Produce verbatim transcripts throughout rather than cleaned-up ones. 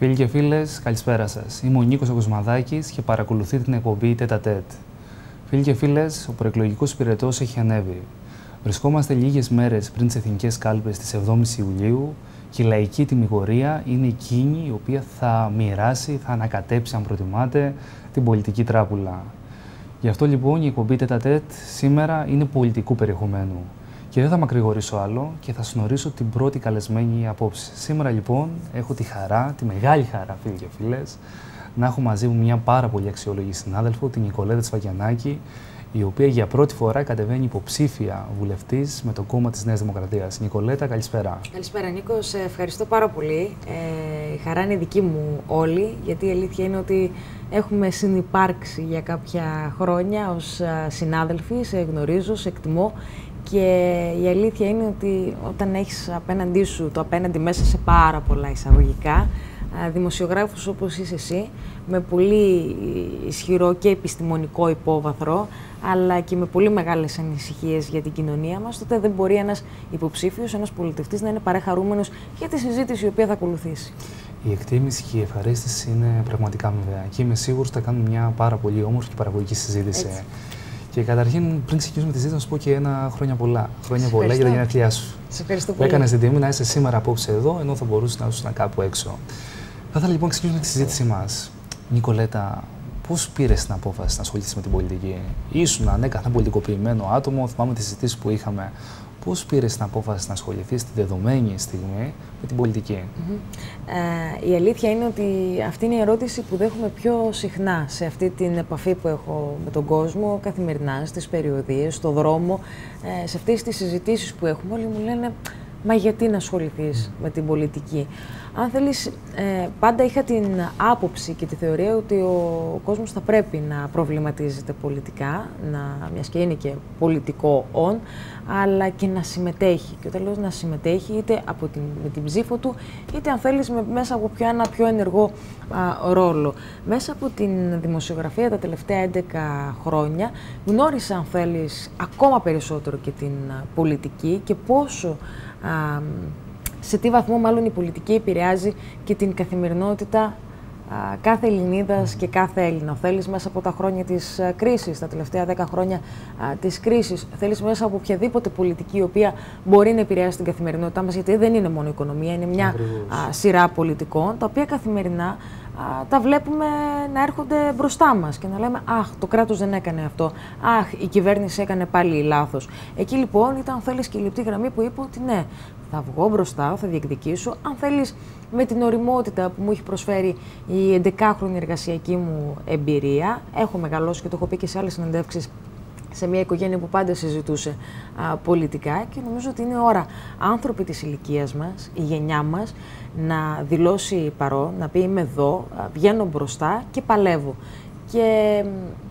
Φίλοι και φίλες, καλησπέρα σας. Είμαι ο Νίκος ο Κοσμαδάκης και παρακολουθείτε την εκπομπή Τέτα Τέτ. Φίλοι και φίλες, ο προεκλογικός πυρετός έχει ανέβει. Βρισκόμαστε λίγες μέρες πριν τις εθνικές κάλπες της εβδόμης Ιουλίου και η λαϊκή τιμιγορία είναι εκείνη η οποία θα μοιράσει, θα ανακατέψει, αν προτιμάτε, την πολιτική τράπουλα. Γι' αυτό λοιπόν η εκπομπή Τέτα Τέτ σήμερα είναι πολιτικού περιεχομένου. Και δεν θα μακρηγορήσω άλλο και θα συνορίσω την πρώτη καλεσμένη απόψη. Σήμερα λοιπόν έχω τη χαρά, τη μεγάλη χαρά, φίλοι και φίλες, να έχω μαζί μου μια πάρα πολύ αξιόλογη συνάδελφο, την Νικολέτα Τσφακιανάκη, η οποία για πρώτη φορά κατεβαίνει υποψήφια βουλευτής με το κόμμα της Νέας Δημοκρατίας. Νικολέτα, καλησπέρα. Καλησπέρα Νίκο, σε ευχαριστώ πάρα πολύ. Ε, η χαρά είναι δική μου όλη, γιατί η αλήθεια είναι ότι έχουμε συνυπάρξει για κάποια χρόνια ως συνάδελφοι, σε γνωρίζω, σε εκτιμώ. Και η αλήθεια είναι ότι όταν έχεις απέναντί σου το απέναντι μέσα σε πάρα πολλά εισαγωγικά, δημοσιογράφους όπως είσαι εσύ, με πολύ ισχυρό και επιστημονικό υπόβαθρο, αλλά και με πολύ μεγάλες ανησυχίες για την κοινωνία μας, τότε δεν μπορεί ένας υποψήφιος, ένας πολιτευτής να είναι παραχαρούμενος για τη συζήτηση η οποία θα ακολουθήσει. Η εκτίμηση και η ευχαρίστηση είναι πραγματικά αμοιβαία και είμαι σίγουρος ότι θα κάνουμε μια πάρα πολύ όμορφη και παραγωγική συζήτηση. Έτσι. Και καταρχήν, πριν ξεκινήσουμε τη συζήτηση, να σου πω και ένα χρόνια πολλά. Χρόνια πολλά για τα γενέθλιά σου. Σε ευχαριστώ πολύ. πολύ. Έκανε την τιμή να είσαι σήμερα απόψε εδώ, ενώ θα μπορούσε να ήσουν κάπου έξω. Θα ήθελα λοιπόν να ξεκινήσουμε τη συζήτησή μας. Νικολέτα, πώς πήρες την απόφαση να ασχοληθείς με την πολιτική? Ήσουν ανέκαθεν πολιτικοποιημένο άτομο, θυμάμαι τις συζητήσεις που είχαμε. Πώς πήρες την απόφαση να ασχοληθείς τη δεδομένη στιγμή με την πολιτική? Mm-hmm. ε, η αλήθεια είναι ότι αυτή είναι η ερώτηση που δέχομαι πιο συχνά σε αυτή την επαφή που έχω με τον κόσμο καθημερινά, στις περιοδίες, στο δρόμο, ε, σε αυτές τις συζητήσεις που έχουμε. Όλοι μου λένε, μα γιατί να ασχοληθείς mm. με την πολιτική? Αν θέλεις, ε, πάντα είχα την άποψη και τη θεωρία ότι ο κόσμος θα πρέπει να προβληματίζεται πολιτικά, να, μιας και είναι και πολιτικό όν, αλλά και να συμμετέχει. Και όταν λέω να συμμετέχει, είτε από την, με την ψήφο του, είτε αν θέλεις με, μέσα από πιο, ένα πιο ενεργό α, ρόλο. Μέσα από την δημοσιογραφία τα τελευταία έντεκα χρόνια γνώρισα, αν θέλεις, ακόμα περισσότερο και την α, πολιτική και πόσο α, σε τι βαθμό μάλλον η πολιτική επηρεάζει και την καθημερινότητα α, κάθε Ελληνίδας και κάθε Έλληνα. Θέλεις μέσα από τα χρόνια της α, κρίσης, τα τελευταία δέκα χρόνια α, της κρίσης, θέλεις μέσα από οποιαδήποτε πολιτική η οποία μπορεί να επηρεάσει την καθημερινότητά μας, γιατί δεν είναι μόνο η οικονομία, είναι μια α, σειρά πολιτικών, τα οποία καθημερινά α, τα βλέπουμε να έρχονται μπροστά μας και να λέμε «Αχ, το κράτος δεν έκανε αυτό, αχ, η κυβέρνηση έκανε πάλι λάθος». Εκεί λοιπόν ήταν, αν θέλεις, και η λεπτή γραμμή που είπε ότι ναι, θα βγω μπροστά, θα διεκδικήσω, αν θέλεις, με την οριμότητα που μου έχει προσφέρει η εντεκάχρονη εργασιακή μου εμπειρία. Έχω μεγαλώσει και το έχω πει και σε άλλες συνεντεύξεις σε μια οικογένεια που πάντα συζητούσε α, πολιτικά και νομίζω ότι είναι ώρα άνθρωποι της ηλικίας μας, η γενιά μας, να δηλώσει παρόν, να πει είμαι εδώ, α, βγαίνω μπροστά και παλεύω. Και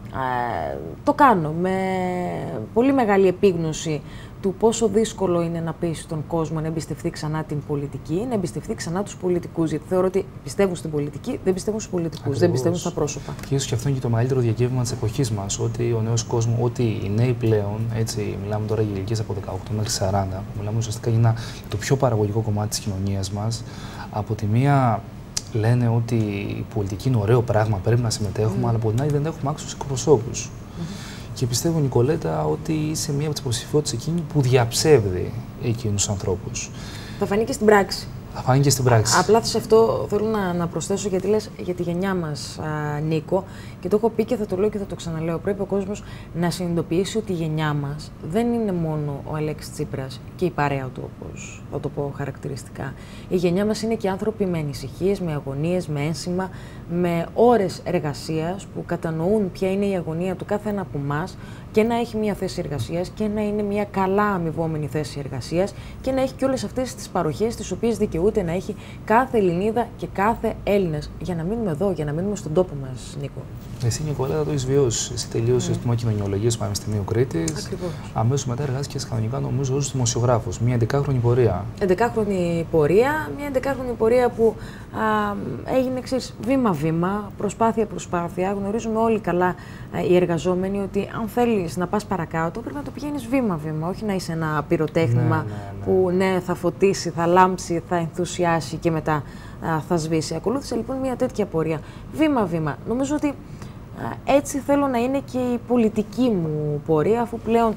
α, το κάνω με πολύ μεγάλη επίγνωση του πόσο δύσκολο είναι να πείσει τον κόσμο να εμπιστευτεί ξανά την πολιτική, να εμπιστευτεί ξανά τους πολιτικούς. Γιατί θεωρώ ότι πιστεύουν στην πολιτική, δεν πιστεύουν στους πολιτικούς, δεν πιστεύουν στα πρόσωπα. Και ίσως και αυτό είναι και το μεγαλύτερο διακύβευμα της εποχής μας, ότι ο νέος κόσμος, ότι οι νέοι πλέον, έτσι, μιλάμε τώρα για ηλικίες από δεκαοκτώ μέχρι σαράντα, μιλάμε ουσιαστικά για ένα, το πιο παραγωγικό κομμάτι της κοινωνίας μας. Από τη μία λένε ότι η πολιτική είναι ωραίο πράγμα, πρέπει να συμμετέχουμε, mm. αλλά από την άλλη δεν έχουμε άξιους εκπροσώπους. Mm-hmm. Και πιστεύω, Νικολέτα, ότι είσαι μία από τις υποψηφιότητες εκείνη που διαψεύδει εκείνους τους ανθρώπους. Θα φανεί και στην πράξη. Θα φανεί και στην πράξη. Απλά σε αυτό θέλω να, να προσθέσω, γιατί λες για τη γενιά μας, α, Νίκο, και το έχω πει και θα το λέω και θα το ξαναλέω. Πρέπει ο κόσμος να συνειδητοποιήσει ότι η γενιά μας δεν είναι μόνο ο Αλέξης Τσίπρας και η παρέα του, όπως θα το πω χαρακτηριστικά. Η γενιά μας είναι και άνθρωποι με ανησυχίες, με αγωνίες, με ένσημα, με ώρες εργασίας που κατανοούν ποια είναι η αγωνία του κάθε ένα από εμάς και να έχει μια θέση εργασίας και να είναι μια καλά αμοιβόμενη θέση εργασίας και να έχει και όλες αυτές τις παροχές τις οποίες δικαιούται να έχει κάθε Ελληνίδα και κάθε Έλληνας για να μείνουμε εδώ, για να μείνουμε στον τόπο μας, Νίκο. Εσύ, Νικολέτα, το έχεις βιώσει. Εσύ τελείωσες mm. το κοινωνιολογίας στο Πανεπιστημίο Κρήτης. Ακριβώς. Αμέσως μετά εργάστηκες κανονικά, νομίζω, ως δημοσιογράφος. Μια εντεκάχρονη πορεία. Εντεκάχρονη πορεία, μια εντεκάχρονη πορεία που α, έγινε εξής, βήμα-βήμα, προσπάθεια-προσπάθεια. Γνωρίζουμε όλοι καλά α, οι εργαζόμενοι ότι αν θέλεις να πας παρακάτω, πρέπει να το πηγαίνεις βήμα-βήμα. Όχι να είσαι ένα πυροτέχνημα ναι, ναι, ναι. που ναι, θα φωτίσει, θα λάμψει, θα ενθουσιάσει και μετά α, θα σβήσει. Ακολούθησε λοιπόν μια τέτοια πορεία, βήμα-βήμα. Νομίζω ότι α, έτσι θέλω να είναι και η πολιτική μου πορεία, αφού πλέον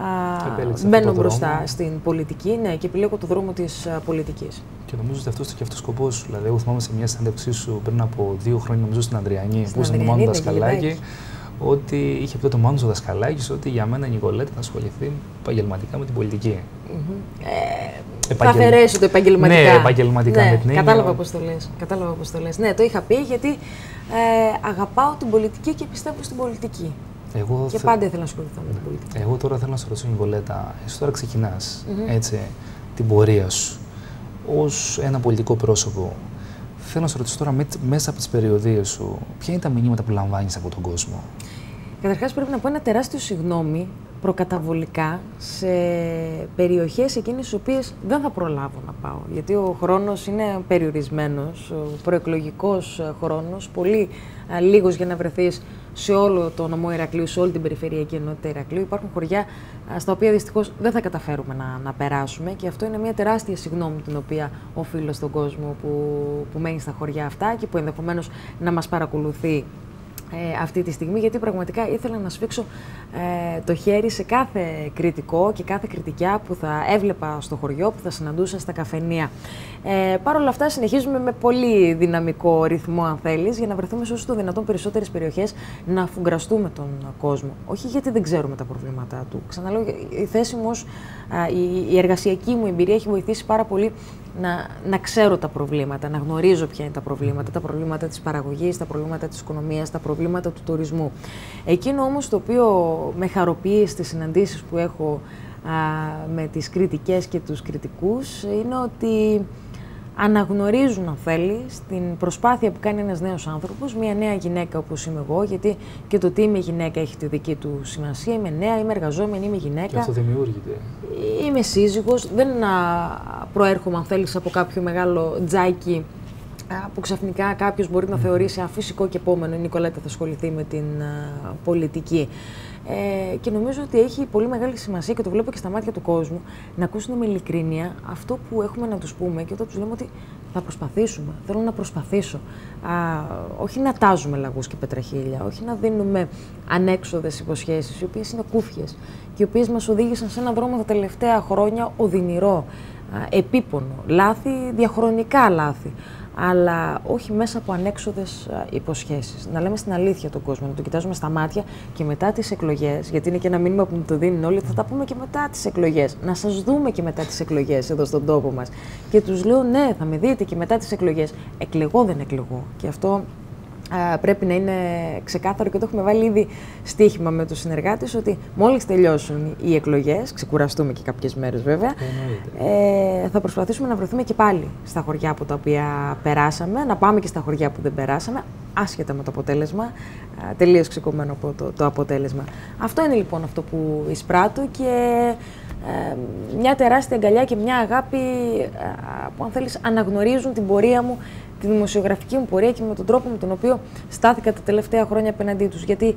μπαίνω μπροστά δρόμο. στην πολιτική, ναι, και επιλέγω το δρόμο της α, πολιτικής. Και νομίζω ότι αυτό και αυτό ο σκοπό σου. Δηλαδή, εγώ θυμάμαι σε μια συνέντευξή σου πριν από δύο χρόνια, νομίζω στην Ανδριανή, που ήσουν το Μάνο Δασκαλάκη, ότι είχε πει το Μάνο ο Δασκαλάκης ότι για μένα η Νικολέτα θα ασχοληθεί επαγγελματικά με την πολιτική. Mm-hmm. Ε, θα αφαιρέσει το επαγγελματικά. Ναι, επαγγελματικά ναι, με την κατάλαβα πώς το λες. Κατάλαβα πώς το λες. Ναι, το είχα πει γιατί ε, αγαπάω την πολιτική και πιστεύω στην πολιτική. Εγώ και θε... πάντα ήθελα να ασχοληθώ με την πολιτική. Εγώ τώρα θέλω να σε ρωτήσω, Νικολέτα, εσύ τώρα ξεκινάς mm-hmm. έτσι, την πορεία σου ως ένα πολιτικό πρόσωπο. Θέλω να σε ρωτήσω τώρα μέσα από τις περιοδίες σου, ποια είναι τα μηνύματα που λαμβάνεις από τον κόσμο? Καταρχάς πρέπει να πω ένα τεράστιο συγγνώμη προκαταβολικά σε περιοχές εκείνες τις οποίες δεν θα προλάβω να πάω. Γιατί ο χρόνος είναι περιορισμένος, ο προεκλογικός χρόνος, πολύ α, λίγος για να βρεθείς σε όλο το νομό Ηρακλείου, σε όλη την περιφερειακή ενότητα Ηρακλείου. Υπάρχουν χωριά α, στα οποία δυστυχώς δεν θα καταφέρουμε να, να περάσουμε και αυτό είναι μια τεράστια συγγνώμη την οποία οφείλω στον κόσμο που, που μένει στα χωριά αυτά και που ενδεχομένως να μας παρακολουθεί Ε, αυτή τη στιγμή, γιατί πραγματικά ήθελα να σφίξω ε, το χέρι σε κάθε κριτικό και κάθε κριτικιά που θα έβλεπα στο χωριό, που θα συναντούσα στα καφενεία. Ε, Παρ' όλα αυτά συνεχίζουμε με πολύ δυναμικό ρυθμό, αν θέλεις, για να βρεθούμε σε όσο το δυνατόν περισσότερες περιοχές να αφουγκραστούμε τον κόσμο. Όχι γιατί δεν ξέρουμε τα προβλήματά του. Ξαναλέω, η θέση μου ως, α, η, η εργασιακή μου εμπειρία έχει βοηθήσει πάρα πολύ να, να ξέρω τα προβλήματα, να γνωρίζω ποια είναι τα προβλήματα, τα προβλήματα της παραγωγής, τα προβλήματα της οικονομίας, τα προβλήματα του τουρισμού. Εκείνο όμως το οποίο με χαροποιεί στις συναντήσεις που έχω α, με τις κριτικές και τους κριτικούς είναι ότι αναγνωρίζουν, αν θέλεις, την προσπάθεια που κάνει ένας νέος άνθρωπος, μια νέα γυναίκα όπως είμαι εγώ, γιατί και το τι είμαι γυναίκα έχει τη δική του σημασία. Είμαι νέα, είμαι εργαζόμενη, είμαι γυναίκα. Και αυτό δημιούργηται. Είμαι σύζυγος, δεν προέρχομαι, αν θέλεις, από κάποιο μεγάλο τζάκι που ξαφνικά κάποιος μπορεί να θεωρήσει αφυσικό και επόμενο η Νικολέτα θα ασχοληθεί με την uh, πολιτική. Ε, και νομίζω ότι έχει πολύ μεγάλη σημασία και το βλέπω και στα μάτια του κόσμου να ακούσουν με ειλικρίνεια αυτό που έχουμε να τους πούμε και όταν τους λέμε ότι θα προσπαθήσουμε, θέλω να προσπαθήσω. Α, όχι να τάζουμε λαγούς και πετραχίλια, όχι να δίνουμε ανέξοδες υποσχέσεις, οι οποίες είναι κούφιες και οι οποίες μας οδήγησαν σε έναν δρόμο τα τελευταία χρόνια οδυνηρό, α, επίπονο, λάθη, διαχρονικά λάθη. Αλλά όχι μέσα από ανέξοδες υποσχέσεις. Να λέμε στην αλήθεια τον κόσμο, να το κοιτάζουμε στα μάτια και μετά τις εκλογές, γιατί είναι και ένα μήνυμα που μου το δίνουν όλοι, θα τα πούμε και μετά τις εκλογές. Να σας δούμε και μετά τις εκλογές εδώ στον τόπο μας. Και τους λέω, ναι, θα με δείτε και μετά τις εκλογές. Εκλεγώ δεν εκλεγώ. Και αυτό α, πρέπει να είναι ξεκάθαρο και το έχουμε βάλει ήδη στοίχημα με τους συνεργάτες ότι μόλις τελειώσουν οι εκλογές, ξεκουραστούμε και κάποιες μέρες βέβαια, ε, θα προσπαθήσουμε να βρεθούμε και πάλι στα χωριά από τα οποία περάσαμε, να πάμε και στα χωριά που δεν περάσαμε, άσχετα με το αποτέλεσμα, τελείως ξεκομμένο από το, το αποτέλεσμα. Αυτό είναι λοιπόν αυτό που εισπράττω και ε, μια τεράστια αγκαλιά και μια αγάπη ε, που αν θέλεις αναγνωρίζουν την πορεία μου, τη δημοσιογραφική μου πορεία και με τον τρόπο με τον οποίο στάθηκα τα τελευταία χρόνια απέναντί τους. Γιατί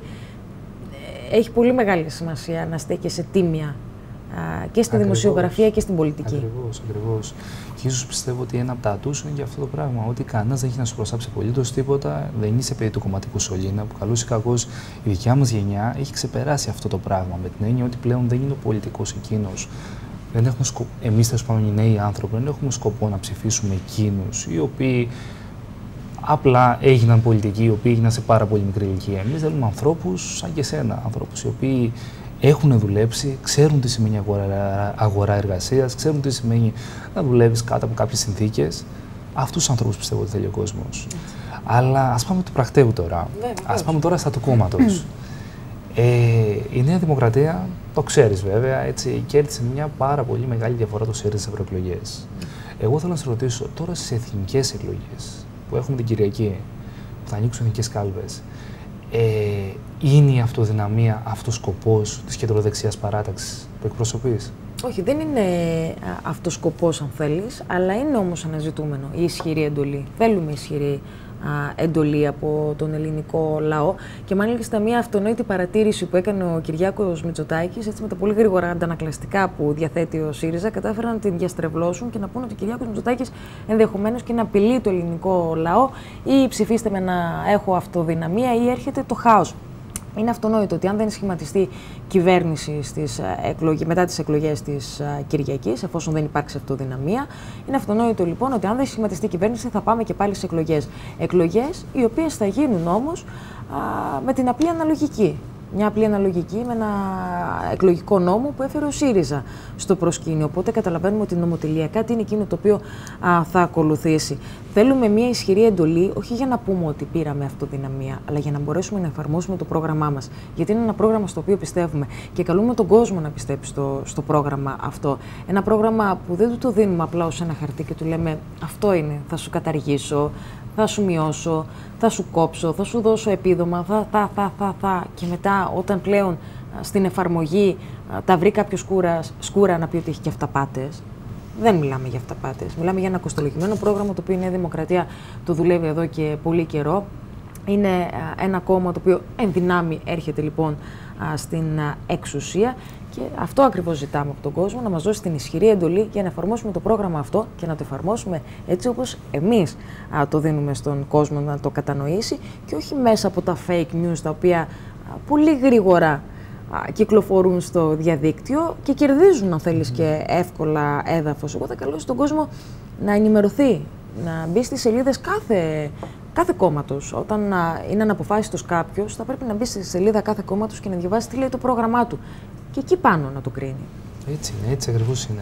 έχει πολύ μεγάλη σημασία να στέκεσαι τίμια α, και στη ακριβώς, δημοσιογραφία και στην πολιτική. Ακριβώς, ακριβώς. Και ίσως πιστεύω ότι ένα από τα ατού είναι και αυτό το πράγμα. Ότι κανένας δεν έχει να σου προσάψει απολύτως τίποτα, δεν είσαι παιδί του κομματικού σωλήνα, που καλώς ή κακώς η δικιά μας γενιά έχει ξεπεράσει αυτό το πράγμα. Με την έννοια ότι πλέον δεν είναι ο πολιτικός εκείνος. Δεν έχουμε σκοπό, εμείς τέλος πάντων οι νέοι άνθρωποι, δεν έχουμε σκοπό να ψηφίσουμε εκείνους οι οποίοι απλά έγιναν πολιτικοί, οι οποίοι έγιναν σε πάρα πολύ μικρή ηλικία. Εμείς θέλουμε ανθρώπους σαν και εσένα, ανθρώπους οι οποίοι έχουν δουλέψει, ξέρουν τι σημαίνει αγορά, αγορά εργασίας, ξέρουν τι σημαίνει να δουλεύεις κάτω από κάποιες συνθήκες. Αυτούς τους ανθρώπους πιστεύω ότι θέλει ο κόσμος. Αλλά ας πάμε του πρακτέου τώρα. Βέβαια, ας πάμε τώρα στα του κόμματος. ε, η Νέα Δημοκρατία, το ξέρεις βέβαια, έτσι, κέρδισε μια πάρα πολύ μεγάλη διαφορά το ΣΥΡΙΖΑ στις ευρωεκλογές. Εγώ θέλω να σε ρωτήσω τώρα στις εθνικές εκλογές που έχουμε την Κυριακή, που θα ανοίξουν εθνικές κάλπες, ε, είναι η αυτοδυναμία αυτός ο σκοπός της κεντροδεξιάς παράταξης που εκπροσωπείς? Όχι, δεν είναι αυτός σκοπός αν θέλεις, αλλά είναι όμως αναζητούμενο η ισχυρή εντολή. Θέλουμε ισχυρή εντολή από τον ελληνικό λαό. Και μάλιστα μια αυτονόητη παρατήρηση που έκανε ο Κυριάκος Μητσοτάκης, έτσι με τα πολύ γρήγορα αντανακλαστικά που διαθέτει ο ΣΥΡΙΖΑ, κατάφεραν να την διαστρεβλώσουν και να πούνε ότι ο Κυριάκος Μητσοτάκης ενδεχομένως και να απειλεί το ελληνικό λαό, ή ψηφίστε με να έχω αυτοδυναμία, ή έρχεται το χάος. Είναι αυτονόητο ότι αν δεν σχηματιστεί κυβέρνηση στις εκλογές, μετά τις εκλογές της Κυριακής, εφόσον δεν υπάρξει αυτοδυναμία, είναι αυτονόητο λοιπόν ότι αν δεν σχηματιστεί κυβέρνηση θα πάμε και πάλι σε εκλογές. Εκλογές οι οποίες θα γίνουν όμως α, με την απλή αναλογική. Μια απλή αναλογική με ένα εκλογικό νόμο που έφερε ο ΣΥΡΙΖΑ στο προσκήνιο. Οπότε καταλαβαίνουμε ότι νομοτελειακά τι είναι εκείνο το οποίο α, θα ακολουθήσει. Θέλουμε μια ισχυρή εντολή, όχι για να πούμε ότι πήραμε αυτοδυναμία, αλλά για να μπορέσουμε να εφαρμόσουμε το πρόγραμμά μας. Γιατί είναι ένα πρόγραμμα στο οποίο πιστεύουμε και καλούμε τον κόσμο να πιστέψει στο, στο πρόγραμμα αυτό. Ένα πρόγραμμα που δεν του το δίνουμε απλά ως ένα χαρτί και του λέμε αυτό είναι, θα σου καταργήσω, θα σου μειώσω, θα σου κόψω, θα σου δώσω επίδομα, θα, θα, θα, θα, θα. Και μετά όταν πλέον στην εφαρμογή τα βρει κάποιο σκούρα, σκούρα να πει ότι έχει και αυταπάτες. Δεν μιλάμε για αυταπάτες. Μιλάμε για ένα κοστολογημένο πρόγραμμα το οποίο η Νέα Δημοκρατία το δουλεύει εδώ και πολύ καιρό. Είναι ένα κόμμα το οποίο εν δυνάμει έρχεται λοιπόν στην εξουσία και αυτό ακριβώς ζητάμε από τον κόσμο, να μας δώσει την ισχυρή εντολή για να εφαρμόσουμε το πρόγραμμα αυτό και να το εφαρμόσουμε έτσι όπως εμείς α, το δίνουμε στον κόσμο να το κατανοήσει και όχι μέσα από τα fake news τα οποία α, πολύ γρήγορα α, κυκλοφορούν στο διαδίκτυο και κερδίζουν αν θέλεις και εύκολα έδαφος. Εγώ θα καλώ τον κόσμο να ενημερωθεί, να μπει στις σελίδες κάθε Κάθε κόμματος. Όταν α, είναι αναποφάσιστος κάποιος, θα πρέπει να μπει στη σελίδα κάθε κόμματος και να διαβάσει τι λέει το πρόγραμμά του. Και εκεί πάνω να το κρίνει. Έτσι είναι, έτσι ακριβώς είναι.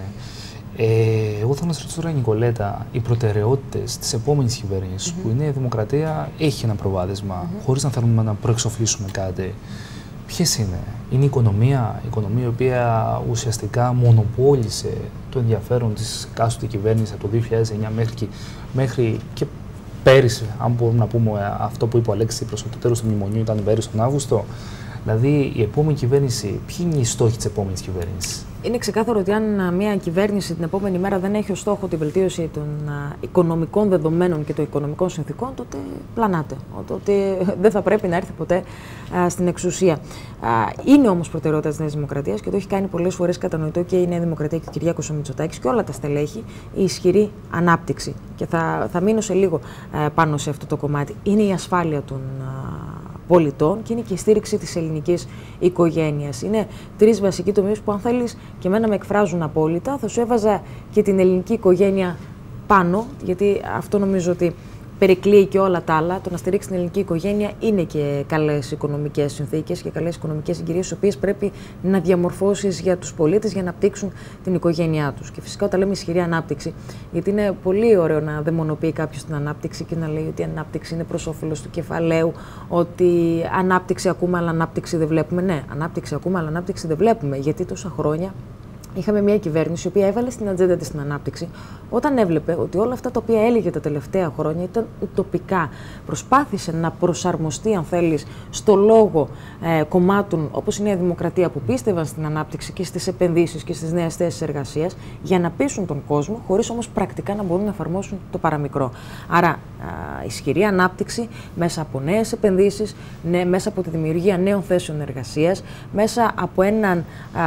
Ε, εγώ θέλω να σας ρωτήσω τώρα, Νικολέτα, οι προτεραιότητες της επόμενης κυβέρνησης, mm-hmm. που η Νέα Δημοκρατία έχει ένα προβάδισμα, mm-hmm. χωρίς να θέλουμε να προεξοφλήσουμε κάτι. Ποιες είναι? Είναι η οικονομία, η οικονομία η οποία ουσιαστικά μονοπόλησε το ενδιαφέρον της εκάστοτε κυβέρνησης από το δύο χιλιάδες εννιά μέχρι και, μέχρι και πέρυσι, αν μπορούμε να πούμε αυτό που είπε ο Αλέξης προς το τέλος του μνημονίου, ήταν πέρυσι τον Αύγουστο. Δηλαδή, η επόμενη κυβέρνηση, ποιοι είναι οι στόχοι της επόμενης κυβέρνησης? Είναι ξεκάθαρο ότι αν μια κυβέρνηση την επόμενη μέρα δεν έχει ως στόχο τη βελτίωση των οικονομικών δεδομένων και των οικονομικών συνθήκων, τότε πλανάται. Τότε δεν θα πρέπει να έρθει ποτέ α, στην εξουσία. Α, είναι όμως προτεραιότητα της Νέας Δημοκρατίας και το έχει κάνει πολλές φορές κατανοητό και η Νέα Δημοκρατία και ο Κυριάκος Μητσοτάκης και όλα τα στελέχη, η ισχυρή ανάπτυξη. Και θα, θα μείνω σε λίγο α, πάνω σε αυτό το κομμάτι. Είναι η ασφάλεια των α, πολιτών και είναι και η στήριξη της ελληνικής οικογένειας. Είναι τρεις βασικοί τομείς που, αν θέλεις, και εμένα με εκφράζουν απόλυτα. Θα σου έβαζα και την ελληνική οικογένεια πάνω, γιατί αυτό νομίζω ότι περικλείει και όλα τα άλλα. Το να στηρίξει την ελληνική οικογένεια είναι και καλές οικονομικές συνθήκες και καλές οικονομικές συγκυρίες, τις οποίες πρέπει να διαμορφώσεις για τους πολίτες για να αναπτύξουν την οικογένειά τους. Και φυσικά, όταν λέμε ισχυρή ανάπτυξη, γιατί είναι πολύ ωραίο να δαιμονοποιεί κάποιος την ανάπτυξη και να λέει ότι η ανάπτυξη είναι προς όφελος του κεφαλαίου, ότι ανάπτυξη ακούμε, αλλά ανάπτυξη δεν βλέπουμε. Ναι, ανάπτυξη ακούμε, αλλά ανάπτυξη δεν βλέπουμε. Γιατί τόσα χρόνια είχαμε μια κυβέρνηση η οποία έβαλε στην ατζέντα της την ανάπτυξη όταν έβλεπε ότι όλα αυτά τα οποία έλεγε τα τελευταία χρόνια ήταν ουτοπικά. Προσπάθησε να προσαρμοστεί, αν θέλεις, στο λόγο ε, κομμάτων όπως η Νέα Δημοκρατία που πίστευαν στην ανάπτυξη και στις επενδύσεις και στις νέες θέσεις εργασίας για να πείσουν τον κόσμο, χωρίς όμως πρακτικά να μπορούν να εφαρμόσουν το παραμικρό. Άρα, α, ισχυρή ανάπτυξη μέσα από νέες επενδύσεις, ναι, μέσα από τη δημιουργία νέων θέσεων εργασίας, μέσα από έναν α,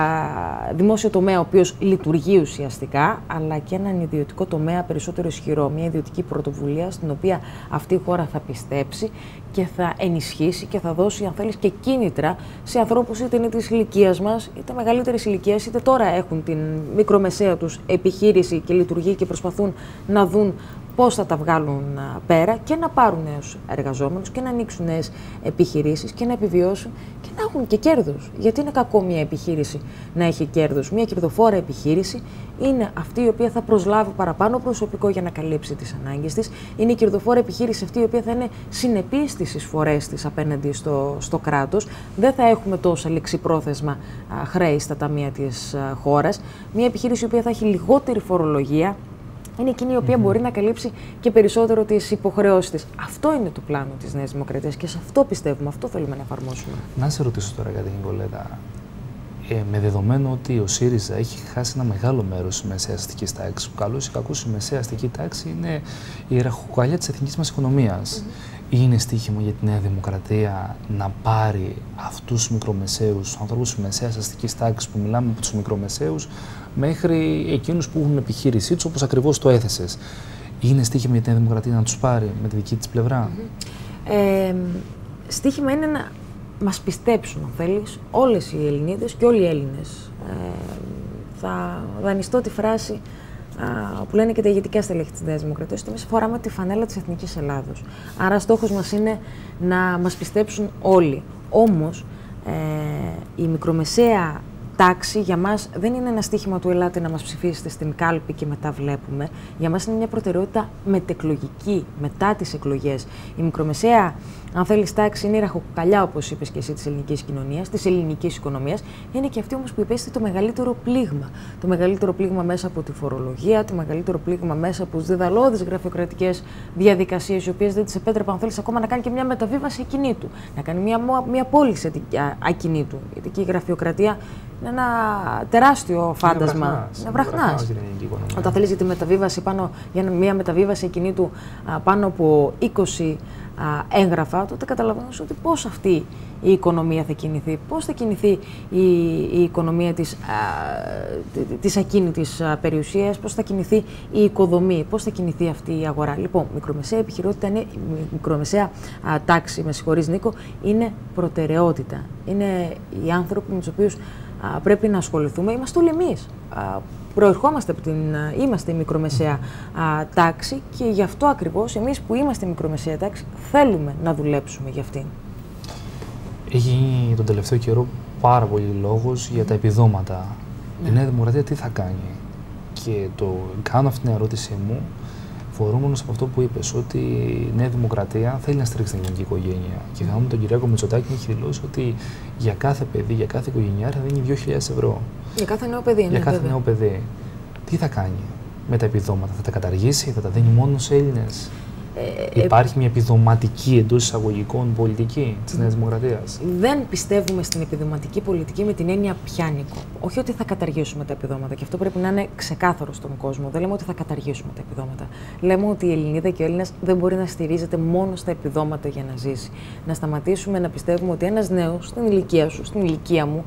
δημόσιο τομέα ο οποίος λειτουργεί ουσιαστικά, αλλά και έναν ιδιωτικό τομέα περισσότερο ισχυρό, μια ιδιωτική πρωτοβουλία στην οποία αυτή η χώρα θα πιστέψει και θα ενισχύσει και θα δώσει, αν θέλεις, και κίνητρα σε ανθρώπους είτε είναι της ηλικίας μας, είτε μεγαλύτερης ηλικίας, είτε τώρα έχουν την μικρομεσαία τους επιχείρηση και λειτουργεί και προσπαθούν να δουν πώς θα τα βγάλουν πέρα και να πάρουν νέους εργαζόμενους και να ανοίξουν νέες επιχειρήσεις και να επιβιώσουν και να έχουν και κέρδος. Γιατί είναι κακό μια επιχείρηση να έχει κέρδος? Μια κερδοφόρα επιχείρηση είναι αυτή η οποία θα προσλάβει παραπάνω προσωπικό για να καλύψει τις ανάγκες της. Είναι η κερδοφόρα επιχείρηση αυτή η οποία θα είναι συνεπής στις εισφορές της απέναντι στο, στο κράτος. Δεν θα έχουμε τόσα ληξιπρόθεσμα α, χρέη στα ταμεία της α, χώρας. Μια επιχείρηση η οποία θα έχει λιγότερη φορολογία. Είναι εκείνη η οποία mm-hmm. μπορεί να καλύψει και περισσότερο τις υποχρεώσεις της. Αυτό είναι το πλάνο της Νέας Δημοκρατίας και σε αυτό πιστεύουμε, αυτό θέλουμε να εφαρμόσουμε. Να σε ρωτήσω τώρα κάτι, Νικολέτα. ε, με δεδομένο ότι ο ΣΥΡΙΖΑ έχει χάσει ένα μεγάλο μέρος της μεσαίας αστικής τάξης, που καλώς ή κακώς η μεσαία αστική τάξη είναι η ραχοκοκαλιά της εθνικής μας οικονομίας. Mm-hmm. Είναι στοίχημα για τη Νέα Δημοκρατία να πάρει αυτούς τους μικρομεσαίους, τους ανθρώπους της μεσαίας αστικής τάξης, που μιλάμε από τους μικρομεσαίους, μέχρι εκείνους που έχουν επιχείρησή τους, όπως ακριβώς το έθεσες. Είναι στοίχημα για τη Νέα Δημοκρατία να τους πάρει με τη δική της πλευρά? Mm-hmm. ε, στοίχημα είναι να μας πιστέψουν, αν θέλεις, όλες οι Ελληνίδες και όλοι οι Έλληνες. Ε, θα δανειστώ τη φράση α, που λένε και τα ηγετικά στελέχη της Νέας Δημοκρατίας, ότι εμείς φοράμε τη φανέλα της Εθνικής Ελλάδος. Άρα στόχος μας είναι να μας πιστέψουν όλοι. Όμως, ε, η μικρομεσαία τάξη για μας δεν είναι ένα στοίχημα του ελάτε να μας ψηφίσετε στην κάλπη και μετά βλέπουμε. Για μας είναι μια προτεραιότητα μετεκλογική, μετά τις εκλογές. Η μικρομεσαία, αν θέλεις, τάξη είναι η ραχοκοκαλιά, όπως είπες και εσύ, της ελληνικής κοινωνίας, της ελληνικής οικονομίας. Είναι και αυτή όμως που υπέστη το μεγαλύτερο πλήγμα. Το μεγαλύτερο πλήγμα μέσα από τη φορολογία, το μεγαλύτερο πλήγμα μέσα από τις δεδαλώδεις γραφειοκρατικές διαδικασίες, οι οποίες δεν της επέτρεπαν, αν θέλεις, ακόμα να κάνει και μια μεταβίβαση ακινήτου, να κάνει μια, μια πώληση ακινήτου. Γιατί και η γραφειοκρατία είναι ένα τεράστιο φάντασμα. Είναι βραχνάς. Όταν θέλεις για τη μεταβίβαση πάνω, για μια μεταβίβαση ακινήτου πάνω από είκοσι έγγραφα, τότε καταλαβαίνεις ότι πώς αυτή η οικονομία θα κινηθεί, πώς θα κινηθεί η, η οικονομία της, α, της ακίνητης περιουσίας, πώς θα κινηθεί η οικοδομή, πώς θα κινηθεί αυτή η αγορά. Λοιπόν, μικρομεσαία επιχειρότητα είναι, μικρομεσαία α, τάξη, με συγχωρείς Νίκο, είναι προτεραιότητα. Είναι οι άνθρωποι με τους οποίους α, πρέπει να ασχοληθούμε. Είμαστε όλοι εμείς. Α, Προερχόμαστε από την, είμαστε η μικρομεσαία α, τάξη και γι' αυτό ακριβώς εμείς που είμαστε η μικρομεσαία τάξη θέλουμε να δουλέψουμε για αυτήν. Έχει γίνει τον τελευταίο καιρό πάρα πολύ λόγος για τα επιδόματα. Ναι. Η Νέα Δημοκρατία τι θα κάνει? Και το κάνω αυτή την ερώτησή μου φορούμενος από αυτό που είπες, ότι η Νέα Δημοκρατία θέλει να στηρίξει την ελληνική οικογένεια. Και θυμάμαι τον Κυριάκο Μητσοτάκη έχει δηλώσει ότι για κάθε παιδί, για κάθε οικογένειά θα δίνει δύο χιλιάδες ευρώ. Για κάθε νέο παιδί, ναι, Για κάθε βέβαια. νέο παιδί. Τι θα κάνει με τα επιδόματα, θα τα καταργήσει, θα τα δίνει μόνο σε Έλληνες? Ε, Υπάρχει μια επιδοματική εντός εισαγωγικών πολιτική της Νέας Δημοκρατίας? Δεν πιστεύουμε στην επιδοματική πολιτική με την έννοια πιάνικο. Όχι ότι θα καταργήσουμε τα επιδόματα, και αυτό πρέπει να είναι ξεκάθαρο στον κόσμο. Δεν λέμε ότι θα καταργήσουμε τα επιδόματα. Λέμε ότι η Ελληνίδα και ο Έλληνας δεν μπορεί να στηρίζεται μόνο στα επιδόματα για να ζήσει. Να σταματήσουμε να πιστεύουμε ότι ένας νέος στην ηλικία σου, στην ηλικία μου,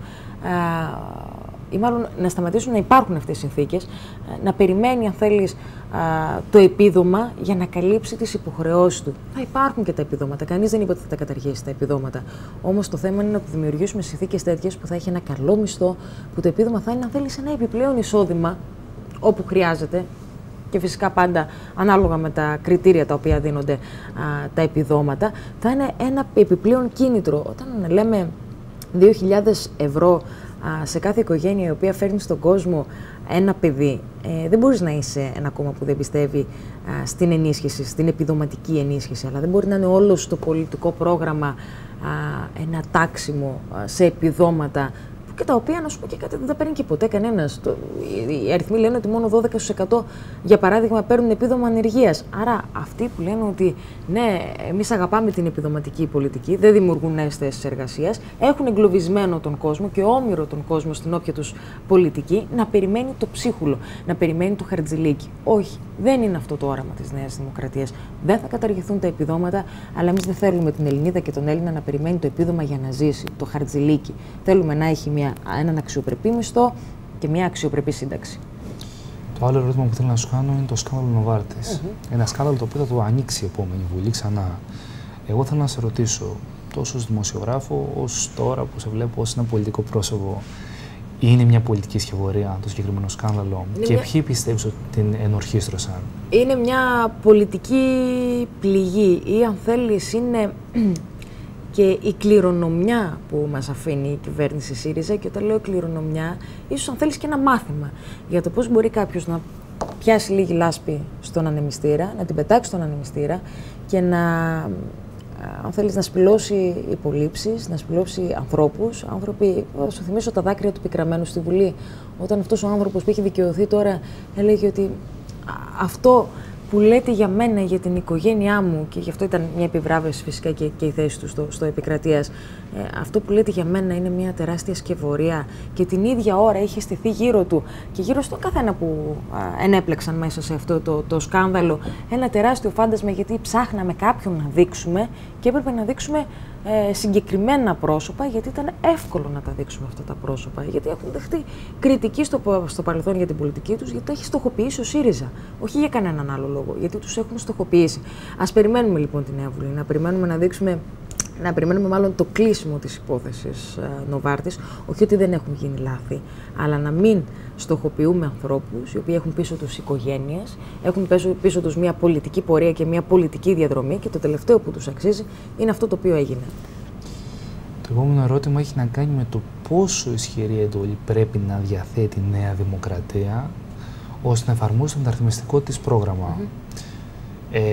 α, ή μάλλον να σταματήσουν να υπάρχουν αυτές οι συνθήκες, να περιμένει, αν θέλεις, το επίδομα για να καλύψει τις υποχρεώσεις του. Θα υπάρχουν και τα επιδόματα. Κανείς δεν είπε ότι θα τα καταργήσει τα επιδόματα. Όμως το θέμα είναι να δημιουργήσουμε συνθήκες τέτοιες που θα έχει ένα καλό μισθό, που το επίδομα θα είναι, αν θέλεις, ένα επιπλέον εισόδημα όπου χρειάζεται. Και φυσικά πάντα ανάλογα με τα κριτήρια τα οποία δίνονται α, τα επιδόματα, θα είναι ένα επιπλέον κίνητρο. Όταν λέμε δύο χιλιάδες ευρώ σε κάθε οικογένεια η οποία φέρνει στον κόσμο ένα παιδί, ε, δεν μπορείς να είσαι ένα κόμμα που δεν πιστεύει α, στην ενίσχυση, στην επιδοματική ενίσχυση, αλλά δεν μπορεί να είναι όλο το πολιτικό πρόγραμμα α, ένα τάξιμο α, σε επιδόματα, και τα οποία, να σου πω και κάτι, δεν τα παίρνει και ποτέ κανένας. Οι αριθμοί λένε ότι μόνο δώδεκα τοις εκατό, για παράδειγμα, παίρνουν επίδομα ανεργίας. Άρα αυτοί που λένε ότι ναι, εμείς αγαπάμε την επιδοματική πολιτική, δεν δημιουργούν νέες θέσεις εργασίας, έχουν εγκλωβισμένο τον κόσμο και όμοιρο τον κόσμο στην όποια τους πολιτική, να περιμένει το ψίχουλο, να περιμένει το χαρτζηλίκι. Όχι, δεν είναι αυτό το όραμα της Νέας Δημοκρατίας. Δεν θα καταργηθούν τα επιδόματα, αλλά εμείς δεν θέλουμε την Ελληνίδα και τον Έλληνα να περιμένει το επίδομα για να ζήσει, το χαρτζηλίκι. Θέλουμε να έχει μια, έναν αξιοπρεπή μισθό και μια αξιοπρεπή σύνταξη. Το άλλο ερώτημα που θέλω να σου κάνω είναι το σκάνδαλο Νοβάρτης. Mm-hmm. Ένα σκάνδαλο το οποίο θα το ανοίξει η επόμενη Βουλή ξανά. Εγώ θέλω να σε ρωτήσω, τόσο ως δημοσιογράφο, ως τώρα που σε βλέπω ως ένα πολιτικό πρόσωπο, είναι μια πολιτική σχεδιορία το συγκεκριμένο σκάνδαλο? Είναι και μια... ποιοι πιστεύεις ότι την ενορχίστρωσαν? Είναι μια πολιτική πληγή, ή αν θέλεις είναι και η κληρονομιά που μας αφήνει η κυβέρνηση ΣΥΡΙΖΑ. Και όταν λέω κληρονομιά, ίσως αν θέλεις και ένα μάθημα για το πώς μπορεί κάποιος να πιάσει λίγη λάσπη στον ανεμιστήρα, να την πετάξει στον ανεμιστήρα και να, αν θέλεις, να σπηλώσει υπολείψεις, να σπηλώσει ανθρώπους. Άνθρωποι, θα σου θυμίσω τα δάκρυα του πικραμένου στη Βουλή, όταν αυτός ο άνθρωπος που έχει δικαιωθεί τώρα έλεγε ότι αυτό που λέτε για μένα, για την οικογένειά μου, και γι' αυτό ήταν μια επιβράβευση φυσικά και, και η θέση του στο, στο Επικρατείας, ε, αυτό που λέτε για μένα είναι μια τεράστια σκευωρία και την ίδια ώρα είχε στηθεί γύρω του και γύρω στον καθένα που α, ενέπλεξαν μέσα σε αυτό το, το σκάνδαλο ένα τεράστιο φάντασμα, γιατί ψάχναμε κάποιον να δείξουμε και έπρεπε να δείξουμε ε, συγκεκριμένα πρόσωπα, γιατί ήταν εύκολο να τα δείξουμε αυτά τα πρόσωπα, γιατί έχουν δεχτεί κριτική στο, στο παρελθόν για την πολιτική τους, γιατί τα έχει στοχοποιήσει ο ΣΥΡΙΖΑ, όχι για κανέναν άλλο λόγο, γιατί τους έχουν στοχοποιήσει. Ας περιμένουμε λοιπόν την Νέα Βουλή, να περιμένουμε να δείξουμε, να περιμένουμε μάλλον το κλείσιμο της υπόθεσης ε, Νοβάρτης, όχι ότι δεν έχουν γίνει λάθη, αλλά να μην στοχοποιούμε ανθρώπους οι οποίοι έχουν πίσω τους οικογένειες, έχουν πίσω, πίσω τους μια πολιτική πορεία και μια πολιτική διαδρομή, και το τελευταίο που τους αξίζει είναι αυτό το οποίο έγινε. Το επόμενο ερώτημα έχει να κάνει με το πόσο ισχυρή εντολή πρέπει να διαθέτει η Νέα Δημοκρατία ώστε να εφαρμόσει το μεταρρυθμιστικό της πρόγραμμα. Mm-hmm. ε,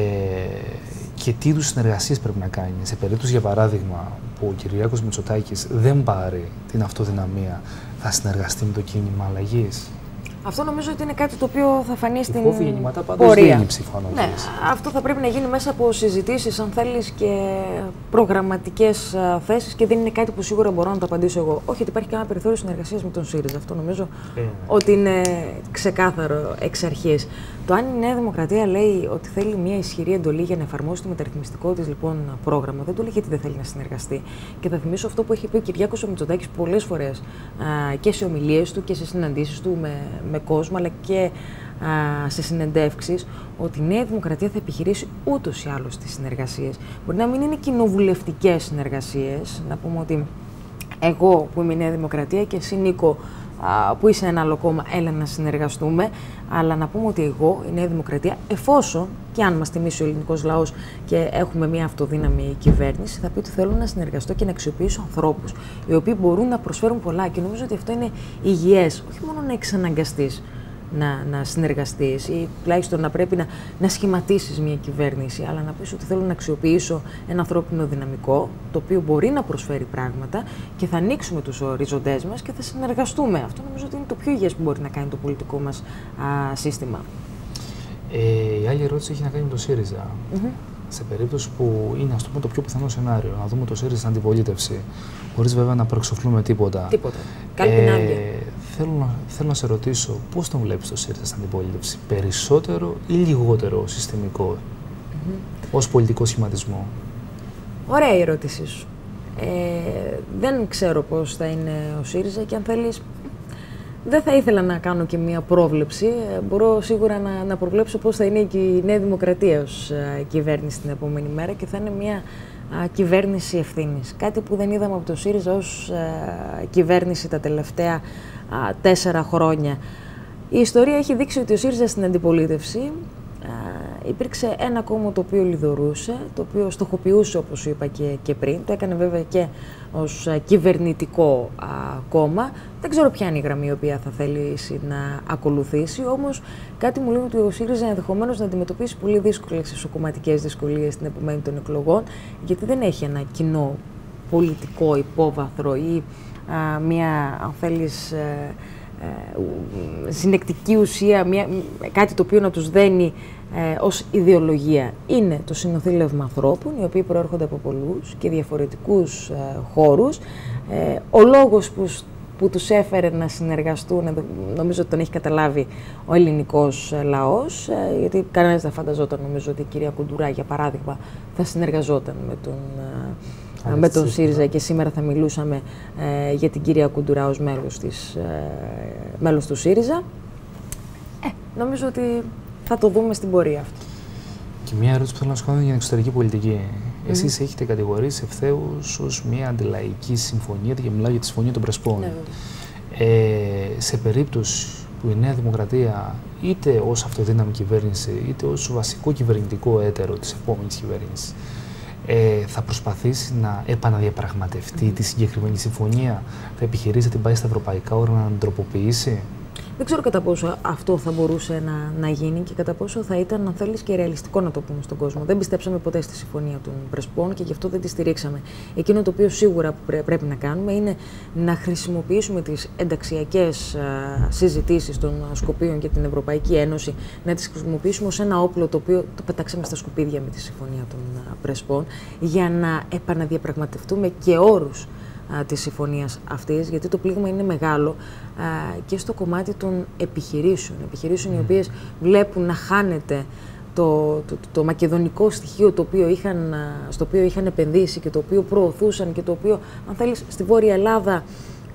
και τι είδους συνεργασίες πρέπει να κάνει. Σε περίπτωση, για παράδειγμα, που ο Κυριάκος Μητσοτάκης δεν πάρει την αυτοδυναμία, θα συνεργαστεί με το κίνημα αλλαγής. Αυτό νομίζω ότι είναι κάτι το οποίο θα φανεί στην πορεία. Ναι, αυτό θα πρέπει να γίνει μέσα από συζητήσεις, αν θέλεις, και προγραμματικές θέσεις, και δεν είναι κάτι που σίγουρα μπορώ να το απαντήσω εγώ. Όχι ότι υπάρχει κανένα περιθώριο συνεργασίας με τον ΣΥΡΙΖΑ. Αυτό νομίζω ε, ότι είναι ξεκάθαρο εξ αρχής. Το αν η Νέα Δημοκρατία λέει ότι θέλει μια ισχυρή εντολή για να εφαρμόσει το μεταρρυθμιστικό της λοιπόν πρόγραμμα, δεν το λέει γιατί δεν θέλει να συνεργαστεί. Και θα θυμίσω αυτό που έχει πει ο Κυριάκος Μητσοτάκης πολλές φορές α, και σε ομιλίες του και σε συναντήσεις του με, με κόσμο, αλλά και α, σε συνεντεύξεις, ότι η Νέα Δημοκρατία θα επιχειρήσει ούτως ή άλλως τις συνεργασίες. Μπορεί να μην είναι κοινοβουλευτικές συνεργασίες, να πούμε ότι εγώ που είμαι η Νέα Δημοκρατία και εσύ, Νίκο, που είσαι ένα άλλο κόμμα, έλα να συνεργαστούμε, αλλά να πούμε ότι εγώ, η Νέα Δημοκρατία, εφόσον και αν μας τιμήσει ο ελληνικός λαός και έχουμε μια αυτοδύναμη κυβέρνηση, θα πει ότι θέλω να συνεργαστώ και να αξιοποιήσω ανθρώπους οι οποίοι μπορούν να προσφέρουν πολλά, και νομίζω ότι αυτό είναι υγιές, όχι μόνο να εξαναγκαστείς να, να συνεργαστείς ή τουλάχιστον να πρέπει να, να σχηματίσεις μια κυβέρνηση, αλλά να πεις ότι θέλω να αξιοποιήσω ένα ανθρώπινο δυναμικό, το οποίο μπορεί να προσφέρει πράγματα, και θα ανοίξουμε τους οριζοντές μας και θα συνεργαστούμε. Αυτό νομίζω ότι είναι το πιο υγιές που μπορεί να κάνει το πολιτικό μας α, σύστημα. Ε, η άλλη ερώτηση έχει να κάνει με το ΣΥΡΙΖΑ. Mm-hmm. Σε περίπτωση που είναι, ας το πούμε, το πιο πιθανό σενάριο, να δούμε το ΣΥΡΙΖΑ στην αντιπολίτευση, χωρίς βέβαια να προεξοφλούμε τίποτα. Τίποτα. Καλή πινάδια. Θέλω να, θέλω να σε ρωτήσω, πώς τον βλέπεις το ΣΥΡΙΖΑ στην αντιπολίτευση, περισσότερο ή λιγότερο συστημικό, mm-hmm. ως πολιτικό σχηματισμό? Ωραία η ερώτησή σου. Ε, δεν ξέρω πώς θα είναι ο ΣΥΡΙΖΑ, και αν θέλεις, δεν θα ήθελα να κάνω και μία πρόβλεψη. Μπορώ σίγουρα να, να προβλέψω πώς θα είναι και η Νέα Δημοκρατία ως α, κυβέρνηση την επόμενη μέρα, και θα είναι μία α, κυβέρνηση ευθύνης. Κάτι που δεν είδαμε από το ΣΥΡΙΖΑ ως α, κυβέρνηση τα τελευταία α, τέσσερα χρόνια. Η ιστορία έχει δείξει ότι ο ΣΥΡΙΖΑ στην αντιπολίτευση α, υπήρξε ένα κόμμα το οποίο λιδωρούσε, το οποίο στοχοποιούσε, όπως σου είπα και, και πριν. Το έκανε βέβαια και ως α, κυβερνητικό α, κόμμα. Δεν ξέρω ποια είναι η γραμμή η οποία θα θελήσει να ακολουθήσει, όμως κάτι μου λέει ότι ο ΣΥΡΙΖΑ ενδεχομένως να αντιμετωπίσει πολύ δύσκολες εσωκομματικές δυσκολίες στην επομένη των εκλογών, γιατί δεν έχει ένα κοινό πολιτικό υπόβαθρο ή α, μια, αν θέλεις, ε, ε, συνεκτική ουσία, μια, κάτι το οποίο να τους δένει ε, ως ιδεολογία. Είναι το συνοθήλευμα ανθρώπων, οι οποίοι προέρχονται από πολλούς και διαφορετικούς ε, χώρους. Ε, ο λόγος που που τους έφερε να συνεργαστούν, νομίζω ότι τον έχει καταλάβει ο ελληνικός λαός, γιατί κανένας δεν φανταζόταν, νομίζω, ότι η κυρία Κουντουρά, για παράδειγμα, θα συνεργαζόταν με τον, με τον ΣΥΡΙΖΑ, και σήμερα θα μιλούσαμε ε, για την κυρία Κουντουρά ως μέλος, της, ε, μέλος του ΣΥΡΙΖΑ. Ε, νομίζω ότι θα το δούμε στην πορεία αυτή. Και μια ερώτηση που θέλω να σου κάνω για την εξωτερική πολιτική. Mm-hmm. Εσείς έχετε κατηγορήσει ευθέως ως μια αντιλαϊκή συμφωνία, και μιλάω για τη Συμφωνία των Πρεσπών. Mm-hmm. ε, σε περίπτωση που η Νέα Δημοκρατία, είτε ως αυτοδύναμη κυβέρνηση, είτε ως βασικό κυβερνητικό έτερο της επόμενης κυβέρνησης, ε, θα προσπαθήσει να επαναδιαπραγματευτεί mm-hmm. τη συγκεκριμένη συμφωνία, θα επιχειρήσει να την πάει στα ευρωπαϊκά όργανα να την τροποποιήσει? Δεν ξέρω κατά πόσο αυτό θα μπορούσε να, να γίνει και κατά πόσο θα ήταν, αν θέλεις, και ρεαλιστικό να το πούμε στον κόσμο. Δεν πιστέψαμε ποτέ στη συμφωνία των Πρεσπών και γι' αυτό δεν τη στηρίξαμε. Εκείνο το οποίο σίγουρα πρέπει να κάνουμε είναι να χρησιμοποιήσουμε τις ενταξιακές συζητήσεις των Σκοπίων και την Ευρωπαϊκή Ένωση, να τις χρησιμοποιήσουμε ως ένα όπλο το οποίο το πετάξαμε στα σκουπίδια με τη συμφωνία των Πρεσπών, για να επαναδιαπραγματευτούμε και όρους της συμφωνίας αυτής, γιατί το πλήγμα είναι μεγάλο α, και στο κομμάτι των επιχειρήσεων. Επιχειρήσεων οι οποίες βλέπουν να χάνεται το, το, το, το μακεδονικό στοιχείο το οποίο είχαν, στο οποίο είχαν επενδύσει και το οποίο προωθούσαν και το οποίο, αν θέλεις, στη Βόρεια Ελλάδα α,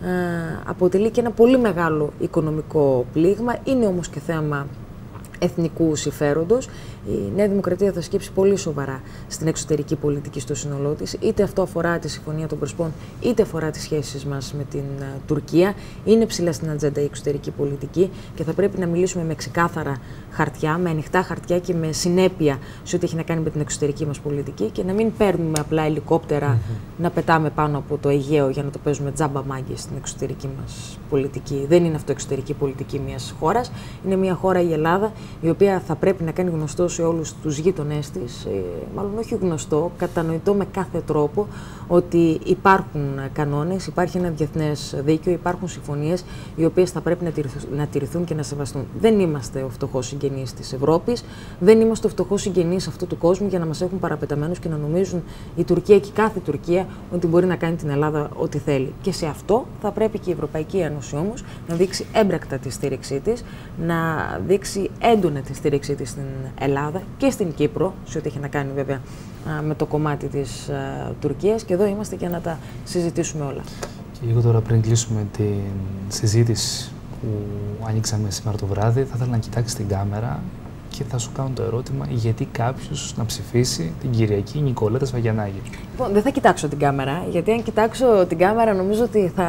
αποτελεί και ένα πολύ μεγάλο οικονομικό πλήγμα. Είναι όμως και θέμα εθνικού συμφέροντος. Η Νέα Δημοκρατία θα σκέψει πολύ σοβαρά στην εξωτερική πολιτική στο σύνολό της. Είτε αυτό αφορά τη Συμφωνία των Πρεσπών, είτε αφορά τις σχέσεις μας με την uh, Τουρκία. Είναι ψηλά στην ατζέντα η εξωτερική πολιτική και θα πρέπει να μιλήσουμε με ξεκάθαρα χαρτιά, με ανοιχτά χαρτιά και με συνέπεια σε ό,τι έχει να κάνει με την εξωτερική μας πολιτική και να μην παίρνουμε απλά ελικόπτερα mm-hmm. να πετάμε πάνω από το Αιγαίο για να το παίζουμε τζάμπα μάγκες στην εξωτερική μας πολιτική. Δεν είναι αυτό εξωτερική πολιτική μιας χώρας. Είναι μια χώρα, η Ελλάδα, η οποία θα πρέπει να κάνει γνωστό σε όλους τους γείτονές της, ε, μάλλον όχι γνωστό, κατανοητό με κάθε τρόπο, ότι υπάρχουν κανόνες, υπάρχει ένα διεθνές δίκαιο, υπάρχουν συμφωνίες οι οποίες θα πρέπει να τηρηθούν, να τηρηθούν και να σεβαστούν. Δεν είμαστε ο φτωχός συγγενής της Ευρώπης, δεν είμαστε ο φτωχός συγγενής αυτού του κόσμου για να μας έχουν παραπεταμένους και να νομίζουν η Τουρκία και κάθε Τουρκία ότι μπορεί να κάνει την Ελλάδα ό,τι θέλει. Και σε αυτό θα πρέπει και η Ευρωπαϊκή Ένωση όμως να δείξει έμπρακτα τη στήριξή της, να δείξει έντονα τη στήριξή της στην Ελλάδα και στην Κύπρο, σε ό,τι έχει να κάνει βέβαια με το κομμάτι της α, Τουρκίας, και εδώ είμαστε για να τα συζητήσουμε όλα. Και λίγο τώρα πριν κλείσουμε την συζήτηση που ανοίξαμε σήμερα το βράδυ, θα ήθελα να κοιτάξεις την κάμερα και θα σου κάνω το ερώτημα γιατί κάποιος να ψηφίσει την Κυριακή Νικολέτα Σφαγιανάκη. Λοιπόν, δεν θα κοιτάξω την κάμερα, γιατί αν κοιτάξω την κάμερα νομίζω ότι θα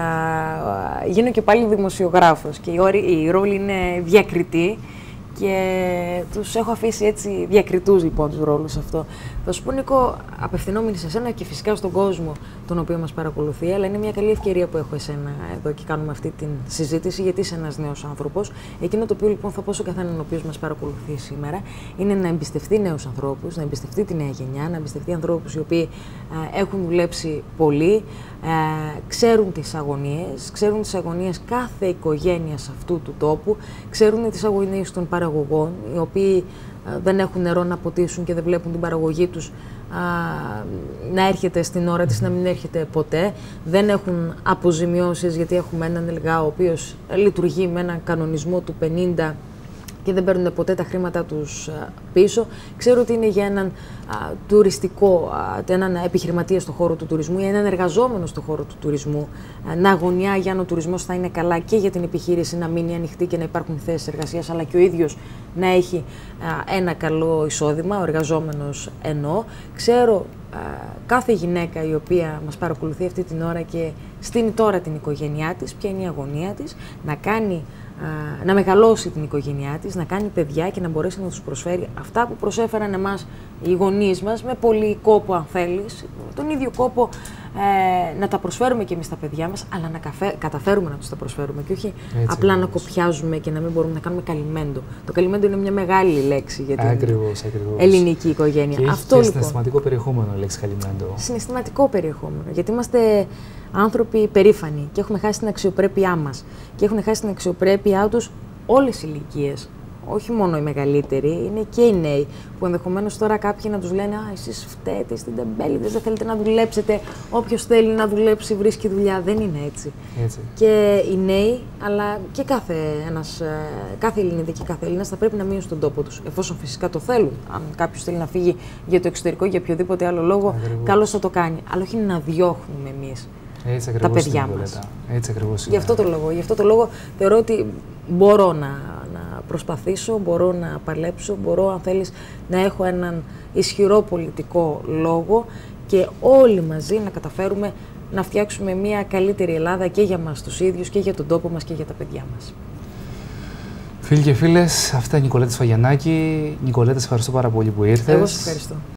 γίνω και πάλι δημοσιογράφος και η ρόλη είναι διακριτή. Και τους έχω αφήσει έτσι διακριτούς λοιπόν τους ρόλους αυτό. Θα σου πω, Νίκο, απευθυνόμενοι σε εσένα και φυσικά στον κόσμο τον οποίο μας παρακολουθεί, αλλά είναι μια καλή ευκαιρία που έχω εσένα εδώ και κάνουμε αυτή τη συζήτηση, γιατί είσαι ένας νέος άνθρωπος. Εκείνο το οποίο λοιπόν θα πω σε καθέναν ο οποίος μας παρακολουθεί σήμερα είναι να εμπιστευτεί νέους ανθρώπους, να εμπιστευτεί τη νέα γενιά, να εμπιστευτεί ανθρώπους οι οποίοι α, έχουν δουλέψει πολύ, α, ξέρουν τις αγωνίες, ξέρουν τις αγωνίες κάθε οικογένειας αυτού του τόπου, ξέρουν τις αγωνίες των παραγωγών, οι οποίοι α, δεν έχουν νερό να ποτίσουν και δεν βλέπουν την παραγωγή τους α, να έρχεται στην ώρα της, να μην έρχεται ποτέ. Δεν έχουν αποζημιώσεις γιατί έχουμε έναν ΕΛΓΑ ο οποίος λειτουργεί με έναν κανονισμό του πενήντα και δεν παίρνουν ποτέ τα χρήματά τους πίσω. Ξέρω ότι είναι για έναν α, τουριστικό, α, έναν επιχειρηματία στον χώρο του τουρισμού ή έναν εργαζόμενο στον χώρο του τουρισμού α, να αγωνιά για αν ο τουρισμός θα είναι καλά και για την επιχείρηση να μείνει ανοιχτή και να υπάρχουν θέσεις εργασίας, αλλά και ο ίδιος να έχει α, ένα καλό εισόδημα, ο εργαζόμενος εννοώ. Ξέρω α, κάθε γυναίκα η οποία μας παρακολουθεί αυτή την ώρα και στείνει τώρα την οικογένειά της, ποια είναι η αγωνία της, να κάνει να μεγαλώσει την οικογένειά της, να κάνει παιδιά και να μπορέσει να τους προσφέρει αυτά που προσέφεραν εμάς οι γονείς μας με πολύ κόπο, αν θέλεις, τον ίδιο κόπο ε, να τα προσφέρουμε και εμείς τα παιδιά μας, αλλά να καφέ, καταφέρουμε να τους τα προσφέρουμε και όχι έτσι, απλά ακριβώς. να κοπιάζουμε και να μην μπορούμε να κάνουμε καλυμέντο. Το καλυμέντο είναι μια μεγάλη λέξη για την ακριβώς, ακριβώς. ελληνική οικογένεια. Και αυτό έχει λοιπόν. Συναισθηματικό περιεχόμενο η λέξη καλυμέντο. Συναισθηματικό περιεχόμενο, γιατί είμαστε άνθρωποι περήφανοι και έχουμε χάσει την αξιοπρέπειά μας και έχουν χάσει την αξιοπρέπειά τους όλες οι ηλικίες. Όχι μόνο οι μεγαλύτεροι, είναι και οι νέοι που ενδεχομένως τώρα κάποιοι να τους λένε «Α, εσείς φταίτε στην τεμπέληδες, δεν θέλετε να δουλέψετε, όποιος θέλει να δουλέψει βρίσκει δουλειά». Δεν είναι έτσι. έτσι. Και οι νέοι, αλλά και κάθε, ένας, κάθε Ελληνίδα και κάθε Έλληνας θα πρέπει να μείνουν στον τόπο τους, εφόσον φυσικά το θέλουν. Αν κάποιος θέλει να φύγει για το εξωτερικό για οποιοδήποτε άλλο λόγο, καλώς θα το κάνει. Αλλά όχι να διώχνουμε εμείς τα παιδιά μας. Έτσι ακριβώς γι' αυτό το λόγο, γι' αυτό το λόγο θεωρώ ότι μπορώ να, να προσπαθήσω, μπορώ να παλέψω, μπορώ αν θέλεις να έχω έναν ισχυρό πολιτικό λόγο και όλοι μαζί να καταφέρουμε να φτιάξουμε μια καλύτερη Ελλάδα και για μας τους ίδιους και για τον τόπο μας και για τα παιδιά μας. Φίλοι και φίλες, αυτά είναι η Νικολέτα Σφαγιανάκη. Νικολέτα, σε ευχαριστώ πάρα πολύ που ήρθες. Εγώ σας ευχαριστώ.